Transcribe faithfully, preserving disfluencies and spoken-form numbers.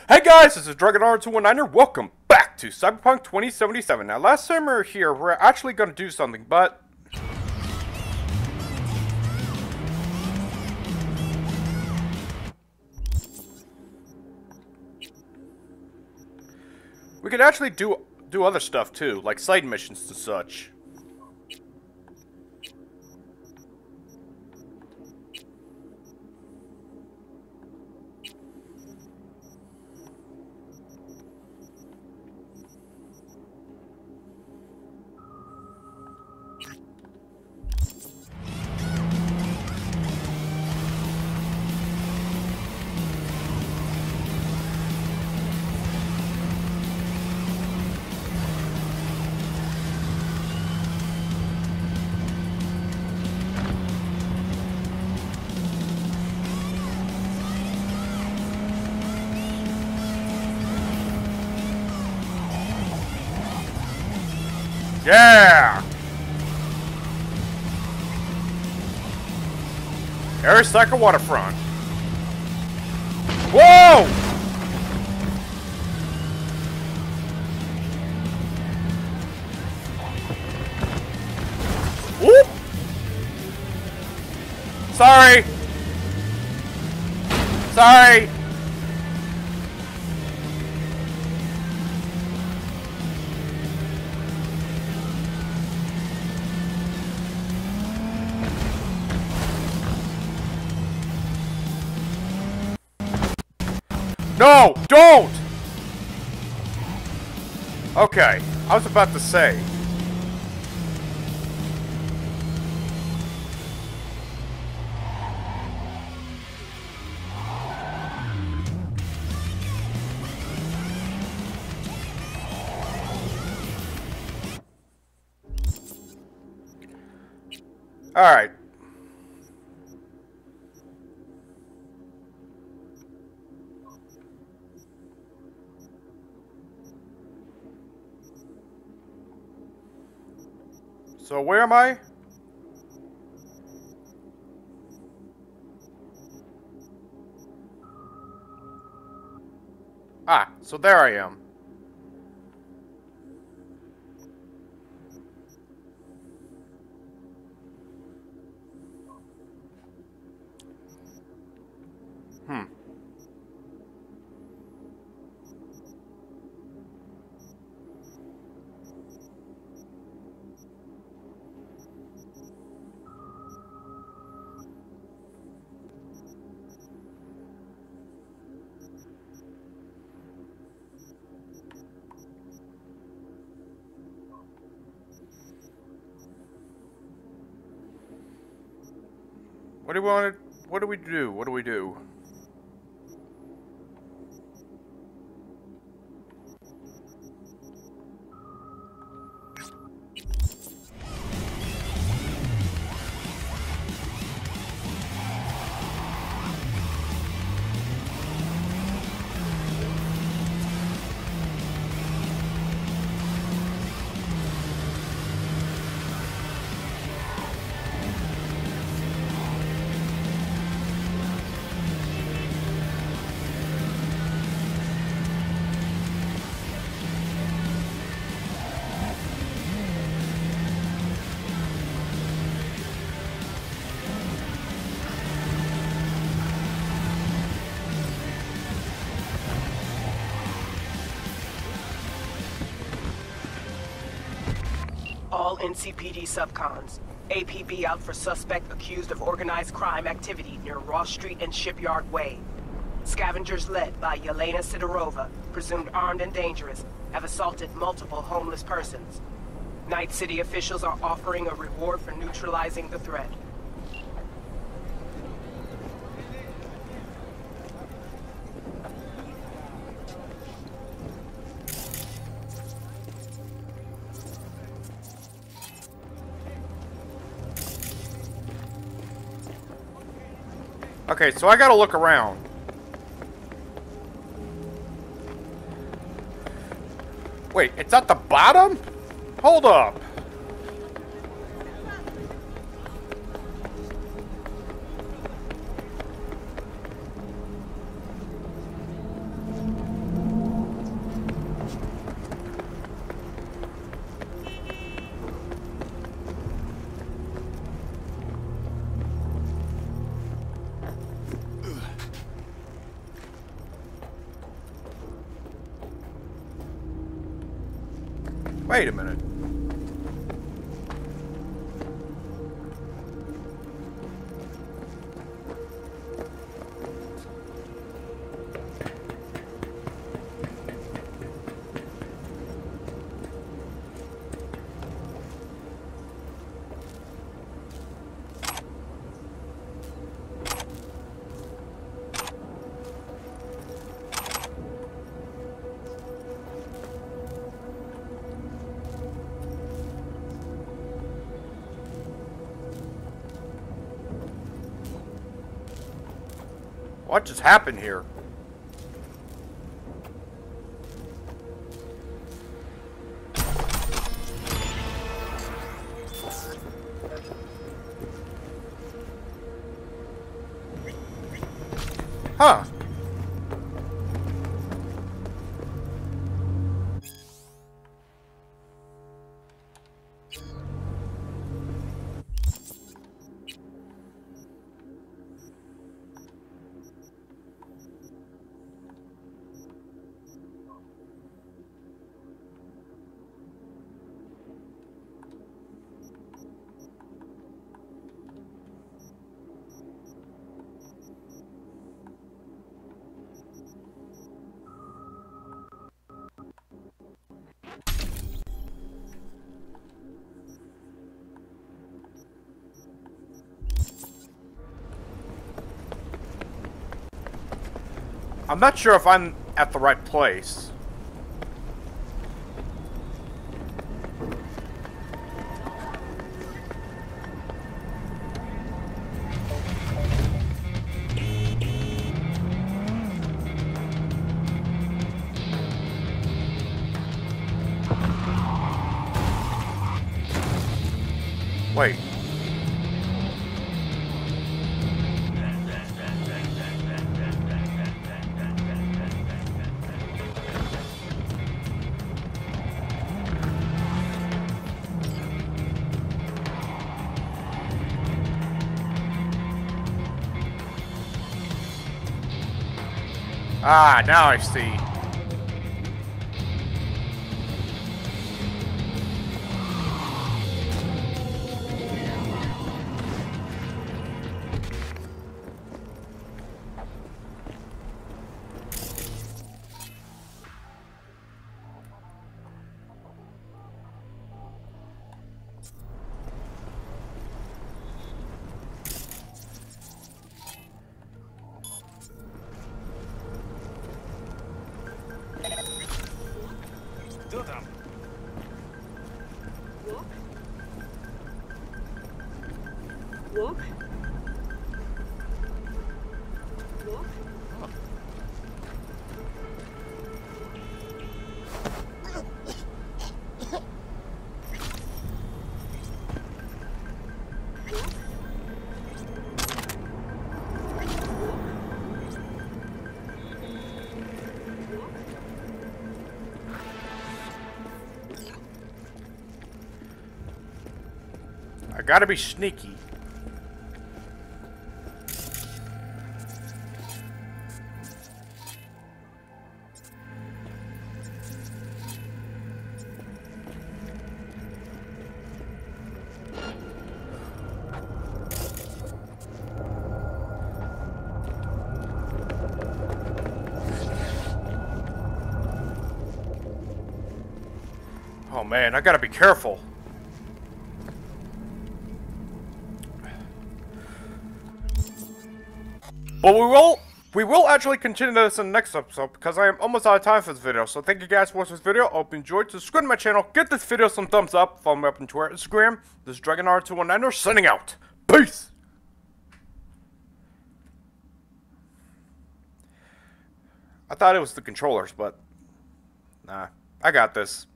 Hey guys, this is Dragon R two nineteen. Welcome back to Cyberpunk twenty seventy-seven. Now, last time we were here, we're actually going to do something, but we could actually do do other stuff too, like side missions and such. Yeah! Arasaka Waterfront. Whoa! Whoop! Sorry! Sorry! No! Don't! Okay, I was about to say. Alright. So where am I? Ah, so there I am. Hmm. What do we want to, what do we do? What do we do? All N C P D subcons. A P B out for suspect accused of organized crime activity near Ross Street and Shipyard Way. Scavengers led by Yelena Sidorova, presumed armed and dangerous, have assaulted multiple homeless persons. Night City officials are offering a reward for neutralizing the threat. Okay, so I gotta look around. Wait, it's at the bottom? Hold up. Wait a minute. What just happened here? Huh. I'm not sure if I'm at the right place. Wait. Ah, now I see. Кто там? Walk. Walk. Walk. I gotta be sneaky. Oh man, I gotta be careful. But we will, we will actually continue this in the next episode because I am almost out of time for this video. So thank you guys for watching this video. I hope you enjoyed. Subscribe to my channel. Give this video some thumbs up. Follow me up on Twitter, Instagram. This is Dragon R two one nine signing out. Peace. I thought it was the controllers, but nah, I got this.